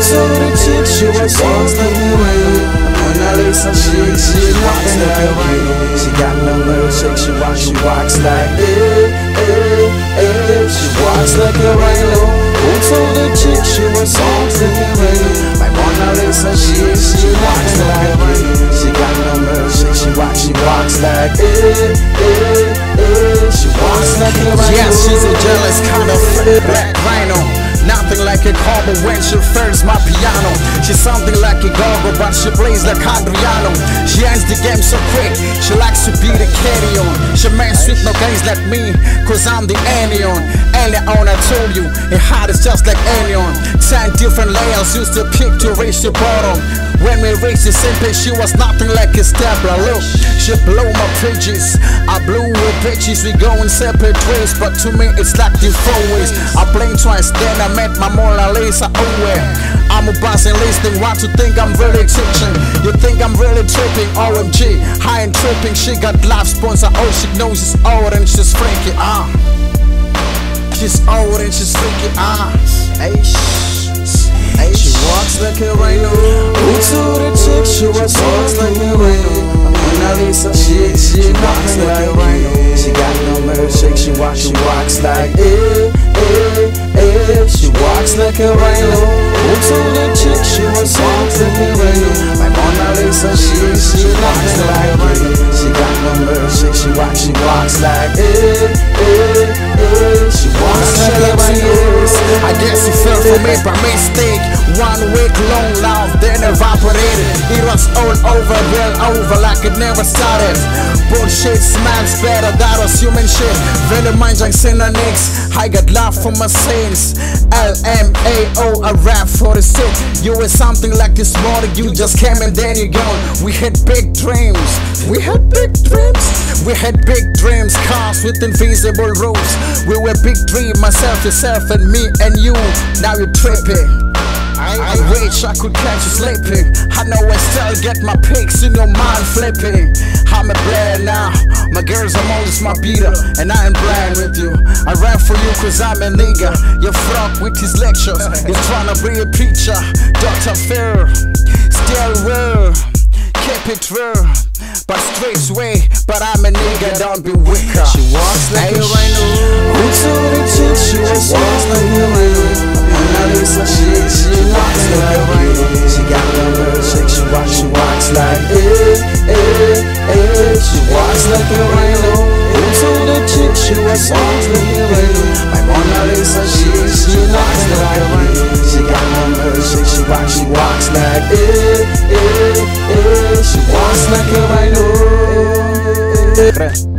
to the chick, she walks like a rhino. Mona Lisa, she walks like a rhino. She got no milkshake, she walks like she walks like a rhino. Who told the chick she was like a rhino? My Mona Lisa, she walks like a rhino. She got no milkshake, she walks like she walks like a rhino. Yes, she's a jealous kind of black rhino. Nothing like a cowboy when she first my piano. She's something like a gogo, but she plays like Adriano. She ends the game so quick, she likes to be the carry-on. She mess with no guys like me, cause I'm the alien. Earlier on I told you, her heart is just like alien. 10 different layers used to pick to reach the bottom. When we reached the same place, she was nothing like a stapler. Look, she blew my pages, I blew her bitches. We go in separate ways, but to me it's like the four ways. I blinked twice, then I met my Mona Lisa. Oh well, I'm a boss and listening. What you think I'm really teaching? You think I'm really tripping? OMG, high and tripping. She got life sponsor. All she knows is old and she's freaky. She's old and she's freaky. She walks like a rhino. Who told the chick she walks like a rhino? Mona Lisa, she walks like a rhino. She got no milkshake, she walks like she walks like a rhino. Who told the chick she walks like a rhino? My Mona Lisa, she walks like a rhino. She got no milkshake, she walks like she walks like a rhino. I guess you fell for me by mistake. 1 week long love, then evaporated. It was all over, well over, like it never started. Bullshit smells better, that was human shit. Very mind like Synonyx, I got love for my saints. LMAO, I rap for the sick. You were something like this morning, you just came and then you gone. We had big dreams, we had big dreams. We had big dreams, cars with invisible roofs. We were big dream, myself, yourself, and me and you. Now you're tripping. I wish I could catch you sleeping. I know I still get my pics in your mind flipping. I'm a player now, my girls I'm always my beater, and I am blind with you. I rap for you cause I'm a nigga. You're front with his lectures, he's trying to be a preacher. Dr. Fair, still real, keep it real, but straight way. But I'm a nigga, don't be wicked. She walks like a rhino. Who told the chick she walks like a rhino? Mona Lisa, she walks like a rhino. She got no milkshake, she walks like she walks like a rhino. Who told the chick she walks like a rhino? My Mona Lisa, she walks like a rhino. She got no milkshake, she walks like she walks like a rhino.